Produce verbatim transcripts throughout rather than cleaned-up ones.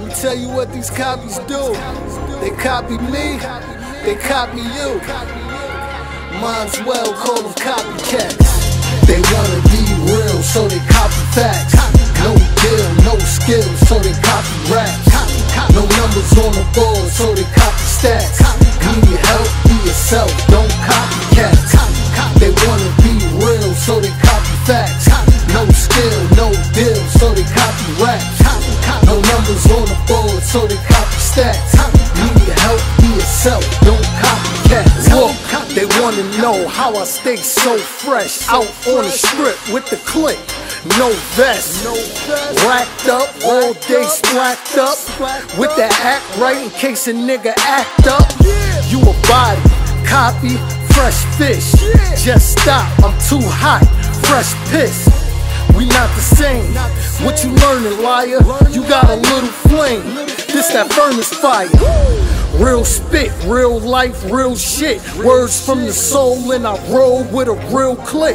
me tell you what these copies do. They copy me, they copy you. Might as well call them copycats. They wanna be real, so they copy facts. No deal, no skill, so they copy raps. No numbers on the board, so they copy stats. Need help, be yourself, don't copycats. They wanna be real, so they copy facts. No skill, no deal, so they copy raps. No numbers on the board, so they copy stats. Need help, be yourself, don't copycats. Look, they wanna know how I stay so fresh. Out on the strip with the click, no vest, racked up, all day splacked up. With that act right in case a nigga act up. You a body, copy, fresh fish. Just stop, I'm too hot, fresh piss. We not the same. What you learning, liar? You got a little flame. This that furnace fire. Real spit, real life, real shit. Words from the soul, and I roll with a real click.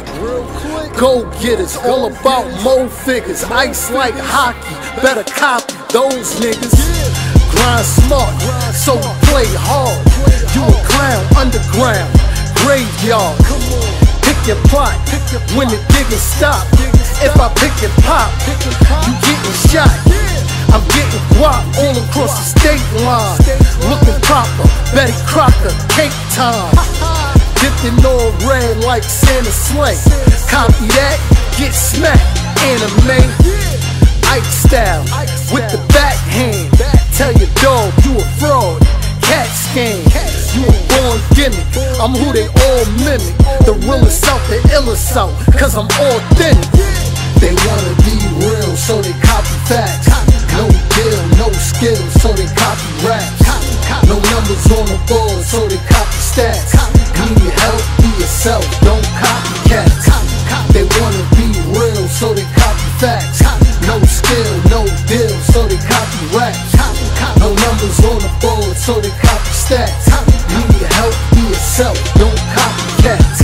Go getters, all about mo figures. Ice like hockey, better copy those niggas. Grind smart, so we play hard. You a clown, underground, graveyard. Pick your plot, when the digging stop. If I pick and pop, you getting shot. I'm getting guap all across the state line. Looking proper, Betty Crocker, cake time. Dipped in all red like Santa sleigh. Copy that, get smacked, anime. Ike style, with the backhand. Tell your dog you a fraud, cat scam. You a born gimmick, I'm who they all mimic. The realest out, the illest out, cause I'm authentic. They wanna be real, so they copy facts. No deal, no skill, so they copy raps. No numbers on the board, so they copy stats. Need help, be yourself, don't copycats. They wanna be real, so they copy facts. No skill, no deal, so they copy raps. No numbers on the board, so they copy stats. Need help, be yourself, don't copycats.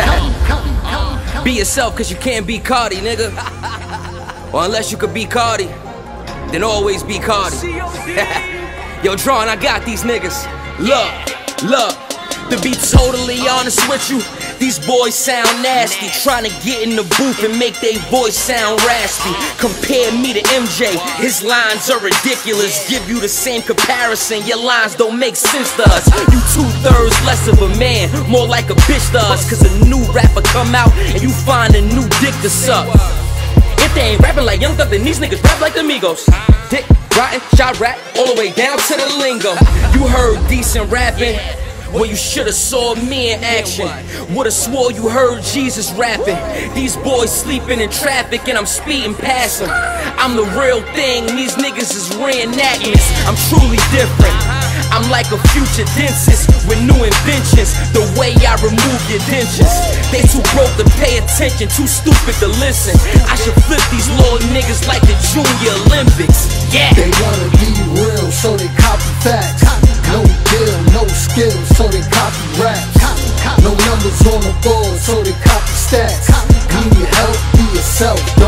Be yourself, cause you can't be Cardi, nigga. Or unless you could be Cardi, then always be Cardi. Yo, Drawn, I got these niggas. Look, look, to be totally honest with you, these boys sound nasty. Trying to get in the booth and make their voice sound raspy. Compare me to M J, his lines are ridiculous. Give you the same comparison, your lines don't make sense to us. You two-thirds less of a man, more like a bitch to us. Cause a new rapper come out and you find a new dick to suck. If they ain't rapping like Young Thug, then these niggas rap like the Migos. Dick, rotten, shot rap, all the way down to the lingo. You heard decent rapping when you shoulda saw me in action. Woulda swore you heard Jesus rapping. These boys sleeping in traffic and I'm speeding past them. I'm the real thing, these niggas is reenactments. I'm truly different. I'm like a future dentist with new inventions. The way I remove your dentures. They too broke to pay attention, too stupid to listen. I should flip these little niggas like the Junior Olympics. Yeah. They wanna be real, so they copy facts. No deal, no skill, so they copy raps. No numbers on the board, so they copy stats. Need help, be yourself.